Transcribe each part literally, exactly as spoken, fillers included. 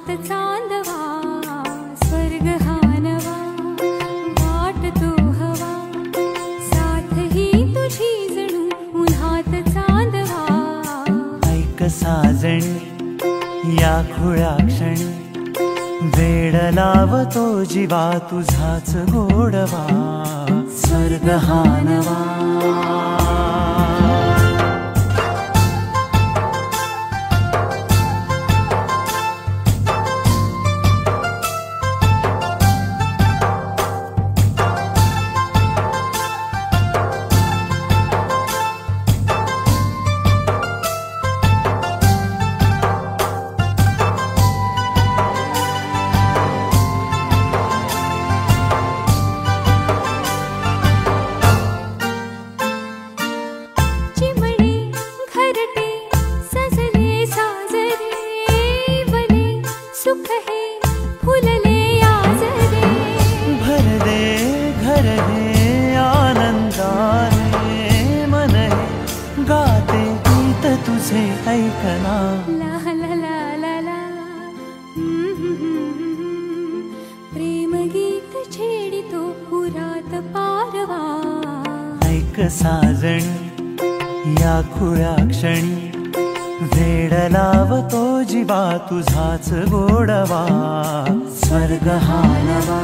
उन्हात चांदवा स्वर्ग हा नवा वाटतो हवा साथ ही तुझी जणू उन्हात चांदवा ऐक साजणी या खुळ्या क्षणी वेड लावतो जीवा तुझाच गोडवा स्वर्ग हा नवा साजणी या खुळ्या क्षणी वेड लावतो जीवा तुझाच गोडवा स्वर्ग हा नवा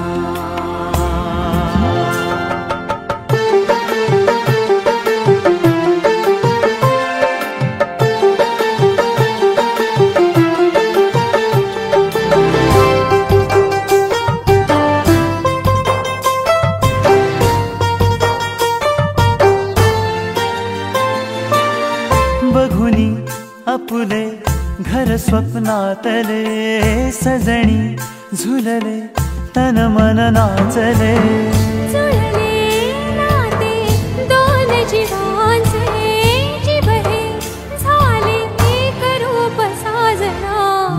आपुले घर स्वप्नातले सजणी झुलले तन मन नाचले जुळले नाते दोन जीवांचे जीव हे झाले एक रूप साजना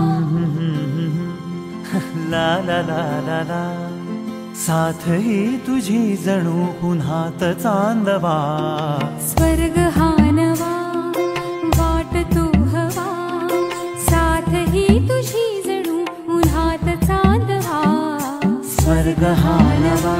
ला ला ला ला ला साथ ही तुझी जणू उन्हात चांदवा स्वर्ग हा नवा वाटतो हवा साथ ही तुझी जणू उन्हात चांदवा स्वर्ग हा नवा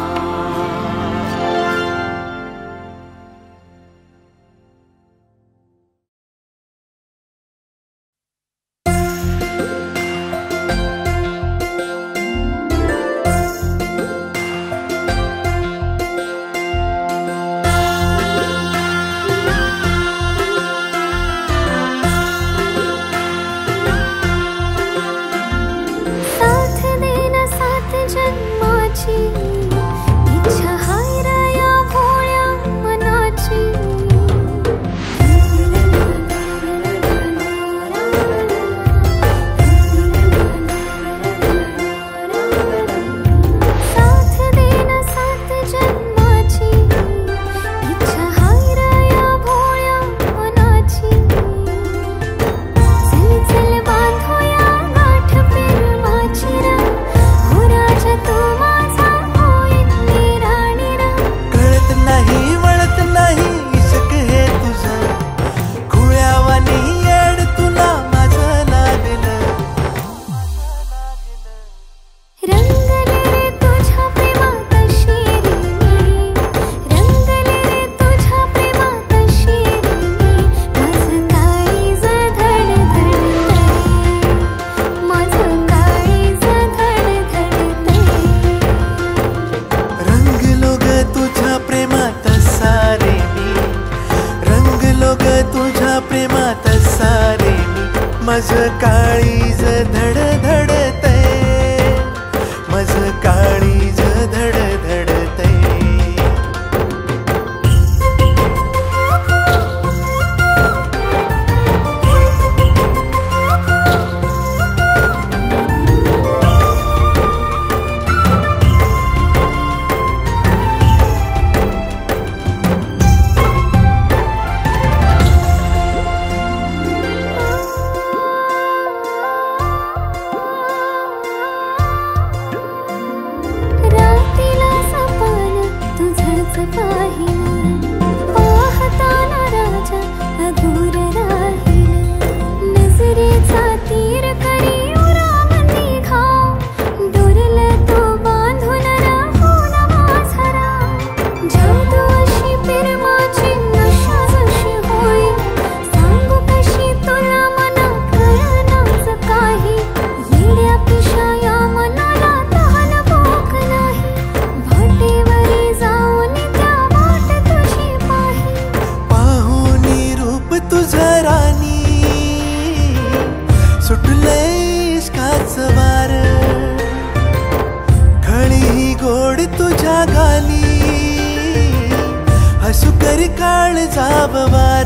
माझं काळीज धडधडतय, माझं काळीज धडधडतय. नजरेचा तीर करी उराम काळजाव वार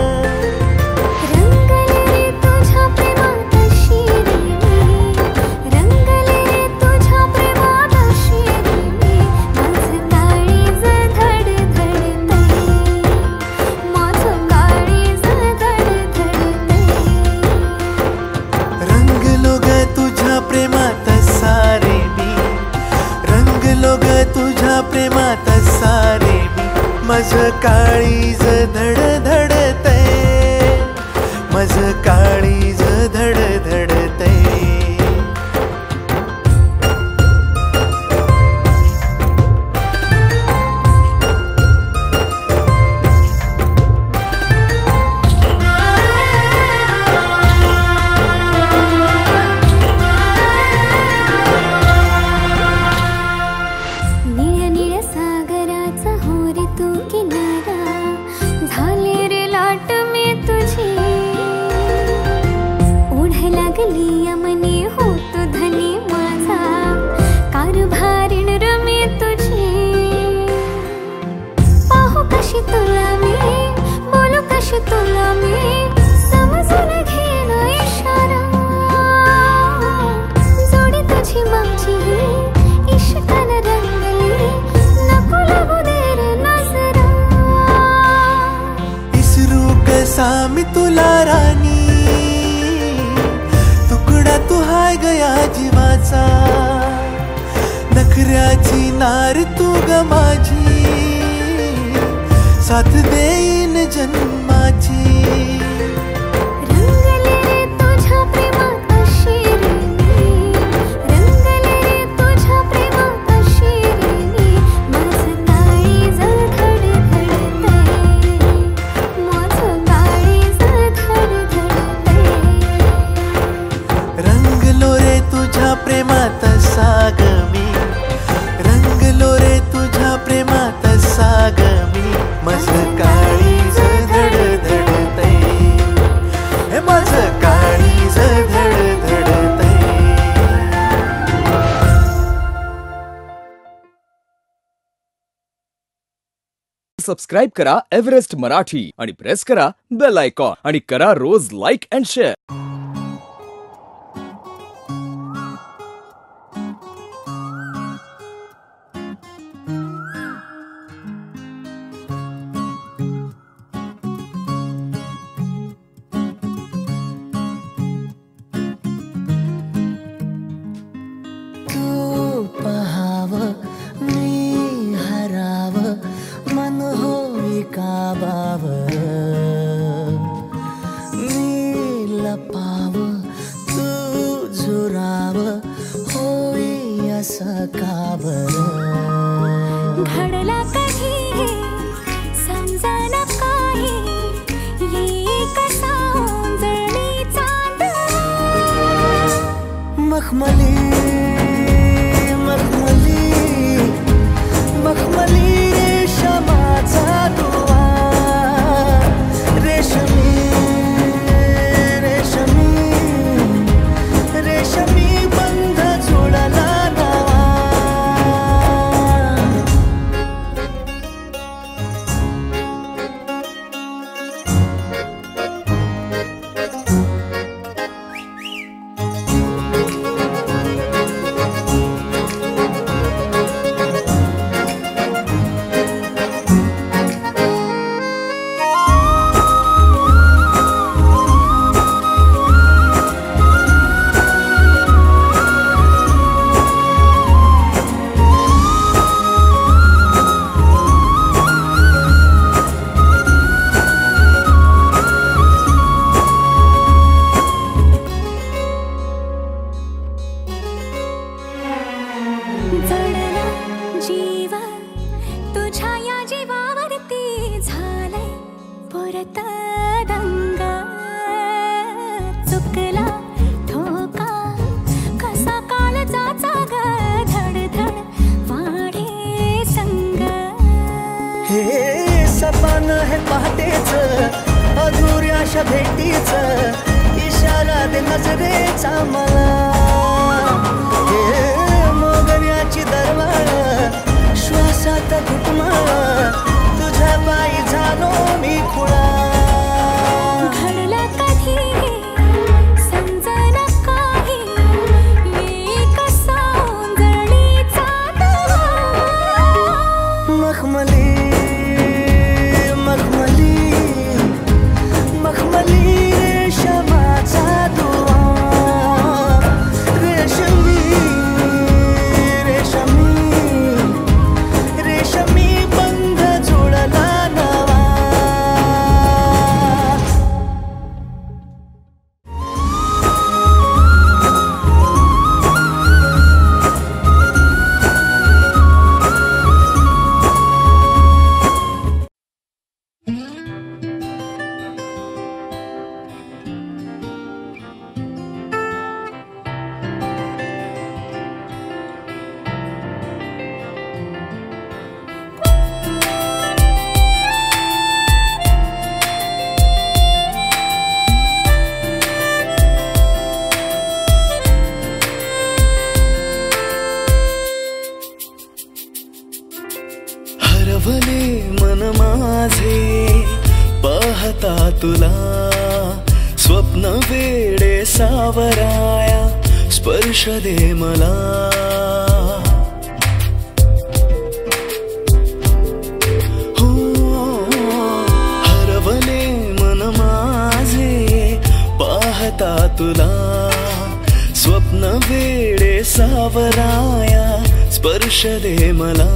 रंगले तुझ्या प्रेमात शिरी रंगले तुझ्या प्रेमात शिरी माझं काळीज धड धडतय माझं काळीज धड धडतय रंगलो ग तुझ्या प्रेमात सारे मी रंगलो ग तुझ्या प्रेमात सारे मी माझं काळीज धड धडतय माझं काळीज धड धडतय निळ्या निळ्या सागराचा हो रे तू किनारा झाले रे लाट मी तुझी ओढ लागली यमनी होतो धनी माझा कारभारीण रमी तुझी पाहू कशी तुला मी बोलू कशी तुला मी समजून घेण इशारा जोडी तुझी माझी इश्कान रंगली नको लागू दे रे नजरा इसरू कसा मी तुला राणी तुकडा तू हाय गया जीवाचा नखऱ्याची नार तू ग माझी साथ देईन जन्माची रंगले तुझ्या प्रेमात शिरी रंगले तुझ्या प्रेमात शिरी माझं काळीज धड धडतय माझं काळीज धड धडतय रंगलो रे तुझ्या प्रेमात साग मी रंगलो रे तुझ्या प्रेमात साग मी माझं काळीज धड धडतय हे माझं काळीज धड धडतय सबस्क्राईब करा एव्हरेस्ट मराठी आणि प्रेस करा बेल आयकॉन आणि करा रोज लाईक अँड शेअर. तू पहाव मी हराव मन होई काबाव मी लपाव तू झुराव होई असं काबर घडला कधी हे समजाना काही ये कसा ओंजळी चांद मखमली मखमली मखमली रेशमाचा दुवा रेशमी रेशमी रेशमी बंध जुळला नवा जडला जीव तुझ्या या जीवावरती झालंय परत दंग चुकला ठोका कसा काळजाचा ग धडधड वाढे संग हे सपन है पहाटेच अधुऱ्याशा भेटीच इशारा दे नजरेचा मला हे मोगऱ्याची दरवाळ श्वासात घुटमाळ तुझ्या पायी झाला तुला स्वप्न वेडे सावराया स्पर्श दे मला हो हरवले मन माझे पाहता तुला स्वप्न वेडे सावराया स्पर्श दे मला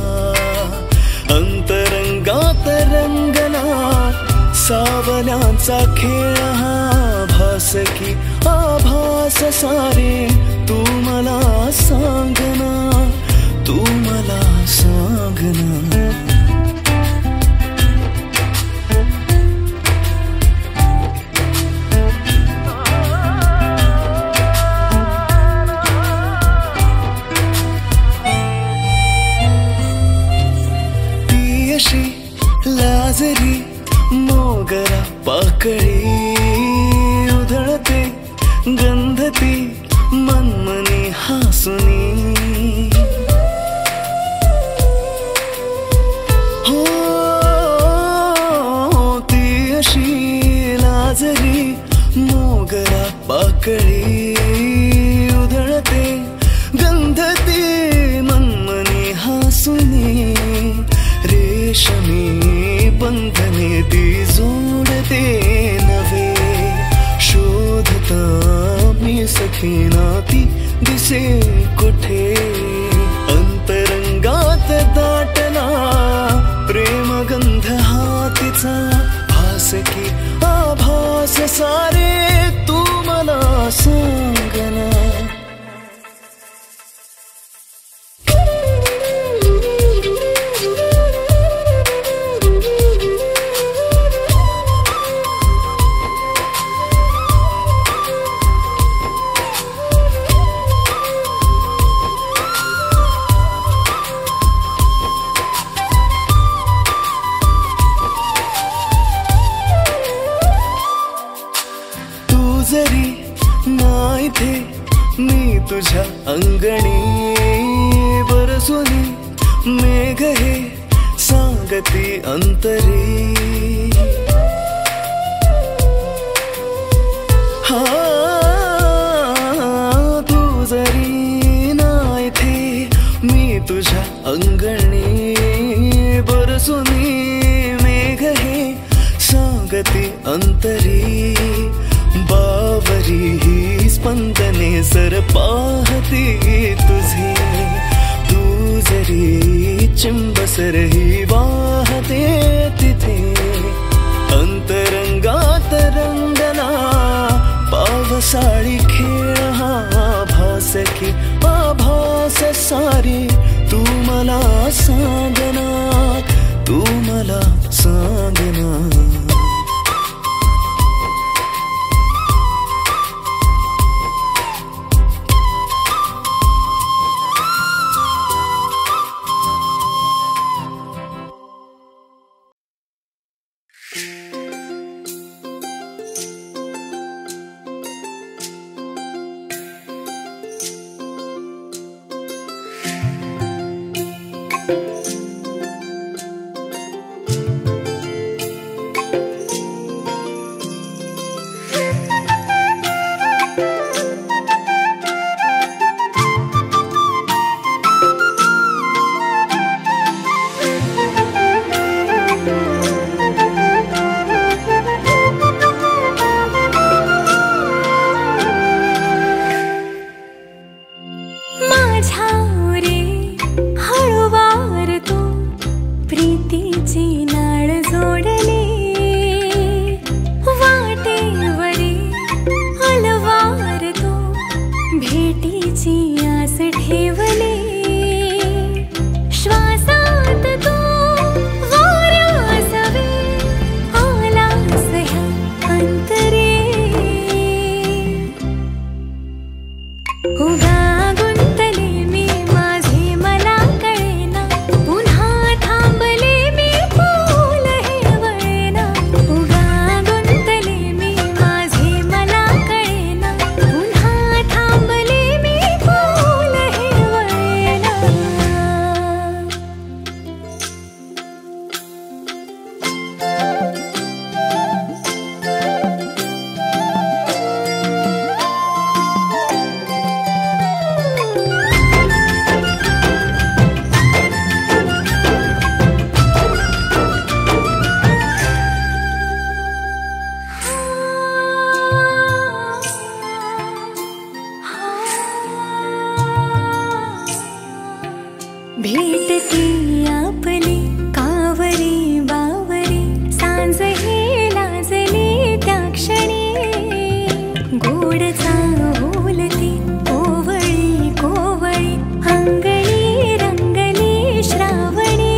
अंतरंगात रंगला सावल्यांचा खेळ हा भास की आभास सारे तू मला सांगना तू मला सांगना लाजरी मोगरा पाकळी उधळते गंधती मनमनी हासुनी हो ती अशी लाजरी मोगरा पाकळी उधळते गंधती मनमनी हासुनी रेशमी बंधने ती जोडते नवे शोधता मी सखीना ती दिसे कुठे अंतरंगात दाटला प्रेमगंध हा तिचा भास की आभास सारे तू मला सांगना जरी नाही थे मी तुझ्या अंगणी बरसुनी मेघ हे सांगती अंतरी हा तू जरी नाही थे मी तुझ्या अंगणी बरसुनी मेघ हे सांगती अंतरी बावरी ही स्पंदने सर पाहती तुझे तू जरी चिंबसर ही वाहते तिथे अंतरंगात रंगला पावसाळी खेळ हा भास की आभास सारी तू मला सांगना तू मला सांगना भेटती आपली कावरी बावरी सांज ही लाजली त्या क्षणी गोड चांगोलती कोवळी कोवळी अंगणी रंगली श्रावणी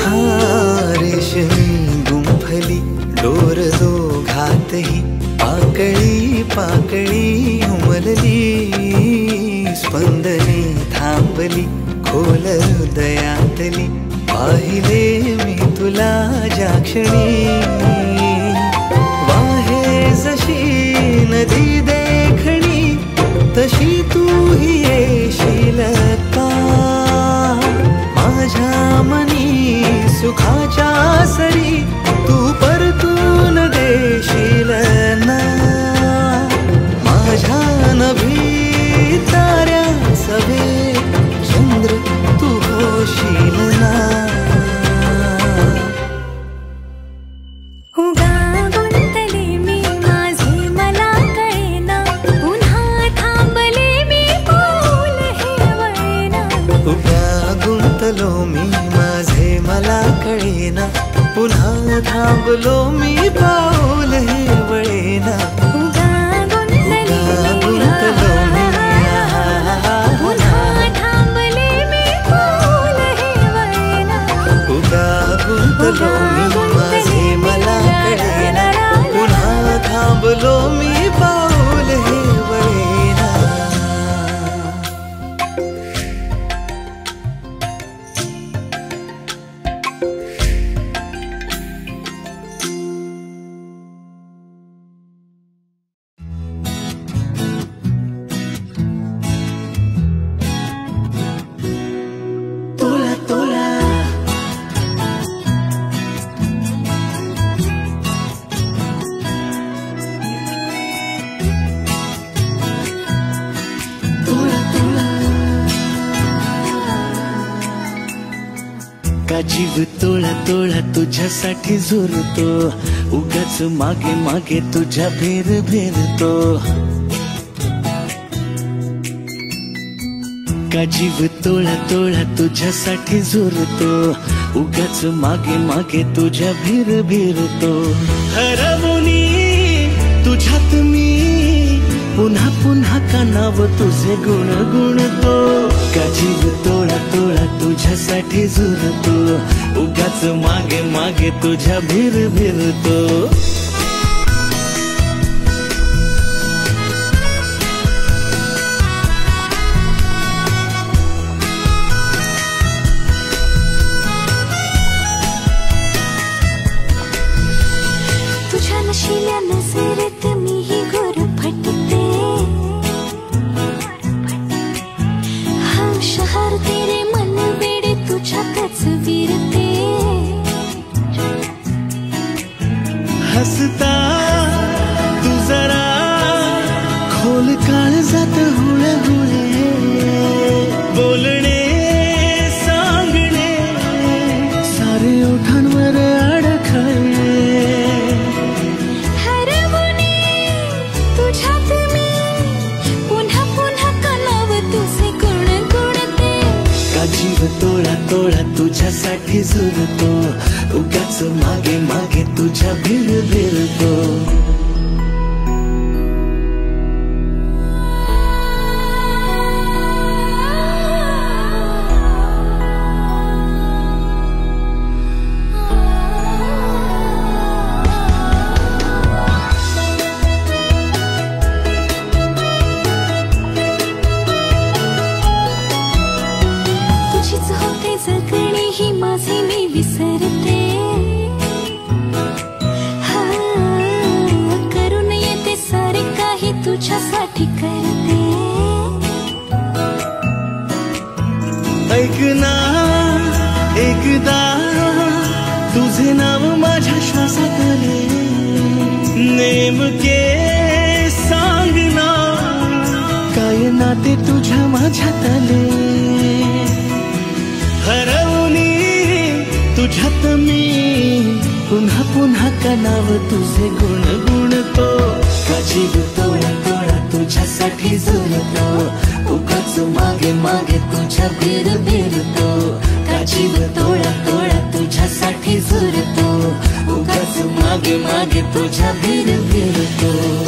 रेशमी गुंफली डोर दोघातही पाकळी पाकळी उमलली स्पंदने थांबली खोल हृदयातली पाहिले मी तुला ज्या क्षणी वाहे जशी नदी देखणी तशी तू ही येशील का माझ्या मनी सुखाच्या सरी तू परतून देशील ना माझ्या नभी ताऱ्या सवे चंद्र तू होशील ना उगा गुंतले मी माझे मला कळेना पुन्हा थांबले मी पाऊल हे वळेना उगा गुंतलो मी माझे मला कळेना पुन्हा थांबलो मी पाऊल हे वळेना उगा गुंतले गुंतलो मी पुन्हा थांबले मी पाऊल हे वळेना उगा गुंतलो मी माझे मला कळेना पुन्हा थांबलो मी पाऊल हे वळेना तोला तोला तोला तोला का जीव तोळा तोळा तुझ्यासाठी झुरतो उगाच मागे मागे तुझ्या भेर भेरतो का जीव तोळा तोळा तुझ्यासाठी झुरतो उगाच मागे मागे तुझ्या भीर भीरतो हरवुनी तुझ्यात मी पुन्हा पुन्हा कानाव तुझे गुण गुणतो का जीव तोळा तोळा तुझ्यासाठी झुरतो उगाच मागे मागे तुझ्या भीर भीरतो तुझ्या नशिल्या नजरेत मीही गोर फटते हम शहर तेरे मन वेडे तुझ्यातच विरते हसता तू जरा खोल काळजात हुळे हुळे बोलणे सांगणे सारे ओठांवर अडखळे हरवुनी तुझ्यात मी पुन्हा पुन्हा कानाव तुझे गुण गुणते का जीव तोळा तोळा तुझ्यासाठी झुरतो उगाच मागे मागे तुझ्या भीर भीरतो तुझीच होते जगणे ही माझे मी विसरते हा, करून येते सारे काही तुझ्यासाठी करते ऐक ना एकदा तुझे नाव माझ्या श्वासात आले नेमके सांग ना काय नाते तुझ्या माझ्यात आले हरवुनी तुझ्यात मी पुन्हा पुन्हा का नाव तुझे गुण गुणतो का जीव तोळा तोळा तुझ्यासाठी झुरतो उगाच मागे मागे तुझ्या भीर भीरतो जीव तोळा तोळा तुझ्यासाठी झुरतो उगाच मागे मागे तुझ्या भिर भिरतो.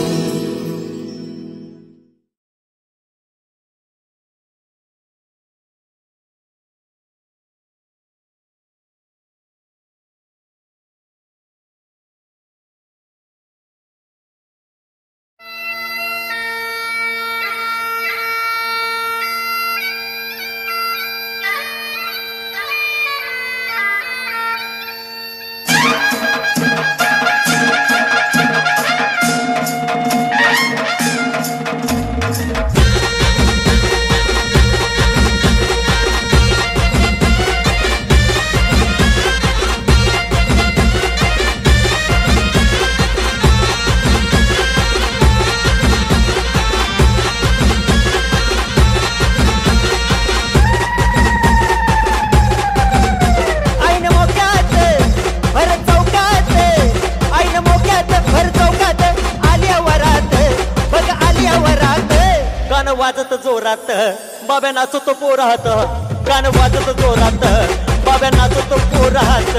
वाजत जोरात बाब्या नाचतो पोरात, गाणं वाजत जोरात बाब्या नाचतो पोरात.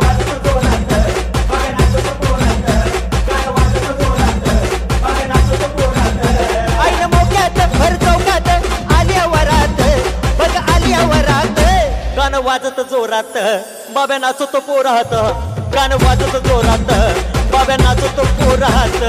आईन मोक्यात भर चौकात आलिया वरात, बघ आलिया वरात. गाणं वाजत जोरात बाब्या नाचतो पोरात, गाणं वाजत जोरात बाब्या नाचतो पोरात.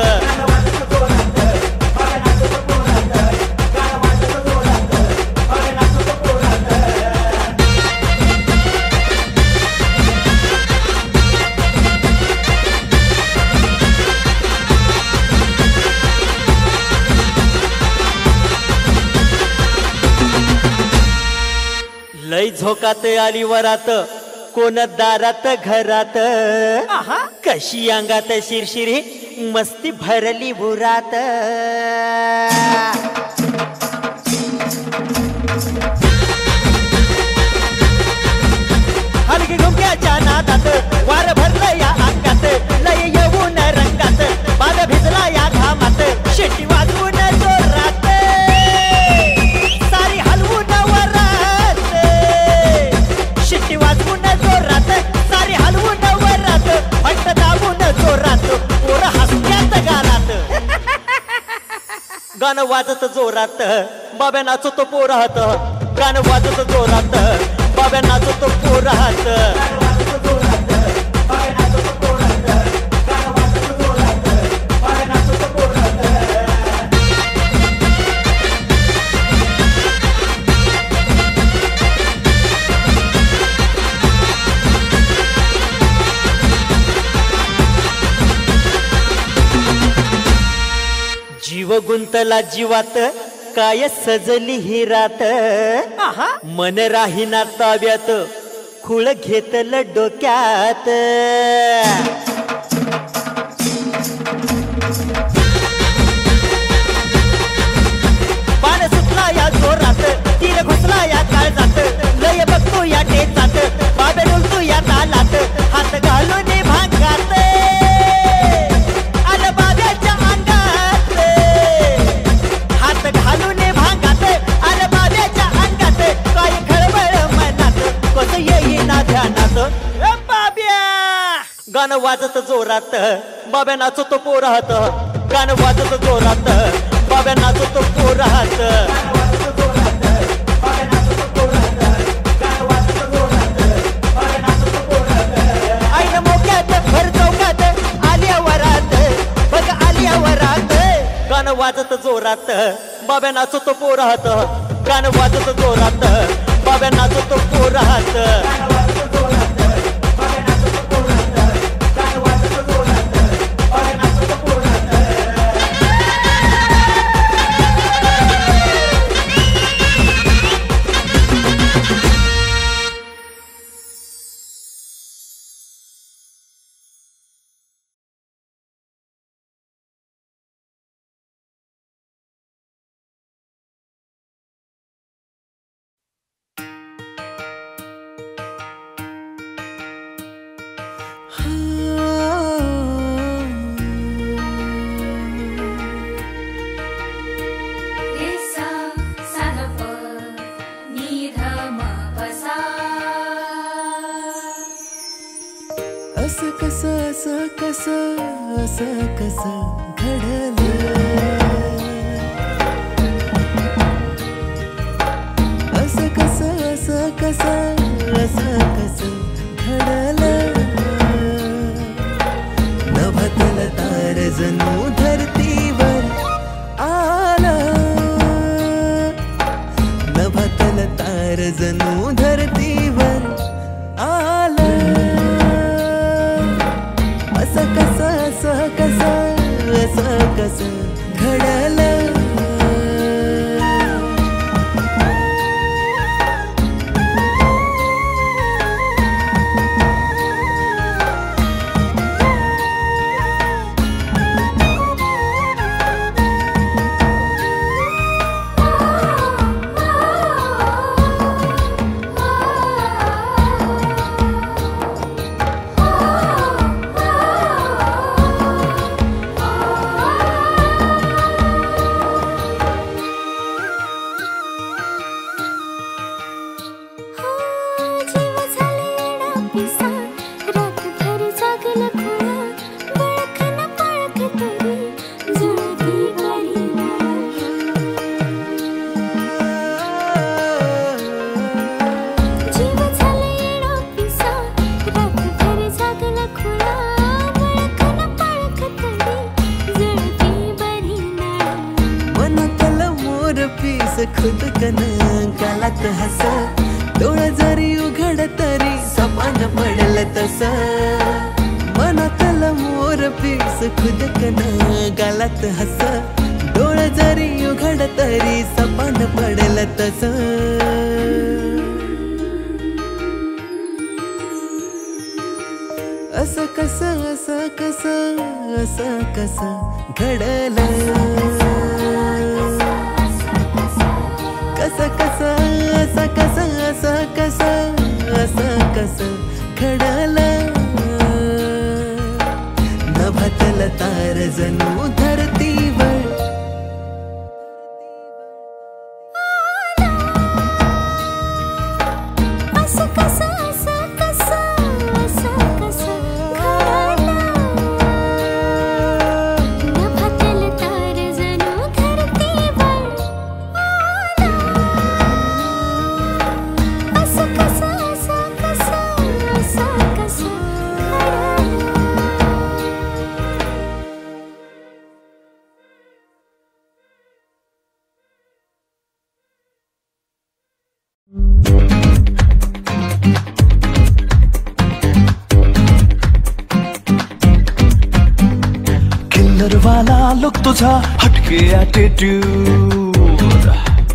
लय झोकात आली वरात, कोण दारात घरात, कशी अंगात शिरशिरी मस्ती भरली बुरात. हलगी घुमक्याच्या नादात वार भरलं या अंगात, लय येऊन रंगात बाग भिजला या घामात. शेटी वाजवून जोरात सारी हलवून वरात, शिट्टी वाजवून जोरात सारी हलवून वरात. फट दाबून जोरात पोर हसत्यात गारात. गाणं वाजत जोरात बाब्या नाचतो पोरात, गाणं वाजत जोरात बाब्या नाचतो पोरात. जीव गुंतला जीवात काय सजली ही रात, मन राहीना ताब्यात खुळ घेतलं डोक्यात. पान सुटला या जोरात, तीर घुसला या काळजात, लय बघतो या टेचात बाबे डोलतो या तालात. हात घालून भांगात आलं बाब्याच्या अंगात, हात घालून भांगात आलं बाब्याच्या अंगात. काय खळबळ मनात कस येईना ध्यानात. बाब्या गाणं वाजत जोरात बाब्या नाचतो पोरात, गाणं वाजत जोरात बाब्या नाचतो पोरात. आईन मोक्यात भर चौकात आलिया वरात, बघ आलिया वरात. गाणं वाजत जोरात बाब्या नाचतो पोरात, गाणं वाजत जोरात बाब्या नाचतो पोरात. असं कसं असं कसं असं कसं घडलं, असं कसं असं कसं असं कसं घडलं. नभतल तार जणू धरतीवर आलं, नभतल तार जणू धरतीवर आलं. असं कसं असं कसं असं कसं घडलं. खुद कन गलत हस, डोळ जरी उघड तरी सपान पडल तस. मनातल मोर पीस खुद कन गलत हस, डोळ जरी उघड तरी सपान पडल तस. असं कसं असं कसं असं कसं घडलं. कसं कसं असं कसं असं कसं असं कसं घडलं. नभतल तार जणू धरतीवर असं कसं असं कसं असं कसं घडलं. नभतल तार जणू धरतीवर किल्लर वाला लुक तुझा हटके ॲटिट्यूड,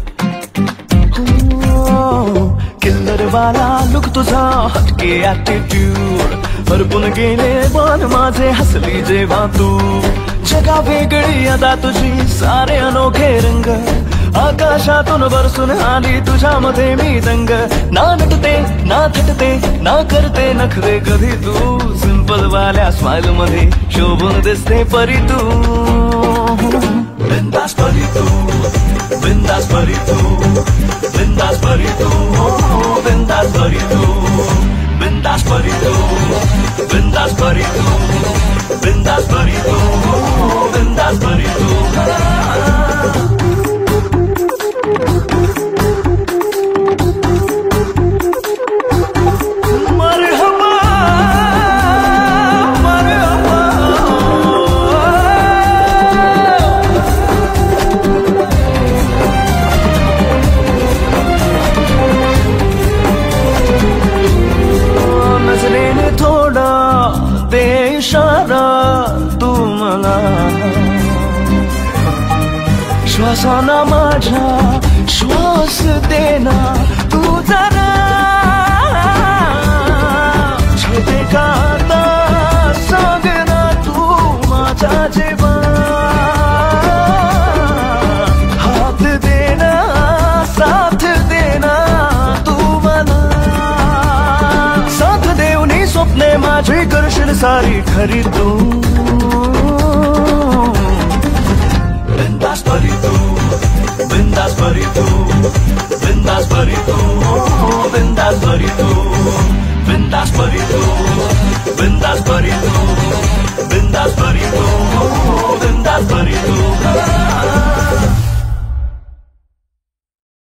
किल्लर वाला लुक तुझा हटके ॲटिट्यूड. हरपून गेले पण माझे हसली जेव्हा तू. जगा वेगळी अदा तुझी सारे अनोखे रंग, आकाशातून बरसून आली तुझ्यामध्ये मी दंग. ना नटते ना थटते ना करते नखरे कधी तू. सिंपल वाल्या स्माइल मध्ये शोभून दिसते परी तू. बिंदास परी तू, बिंदास परी तू, बिंदास परी तू, बिंदास परी तू, बिंदास परी तू, बिंदास परी तू, बिंदास परी तू, बिंदास परी तू. श्वासाना माझ्या श्वास देना तू जरा. छेदे का आता सांग ना तू माझा जीवा. हात देना साथ देना तू मला. साथ देऊनी स्वप्ने माझी करशील सारी खरी तू. बिंदास परी तू, बिंदास परी तू,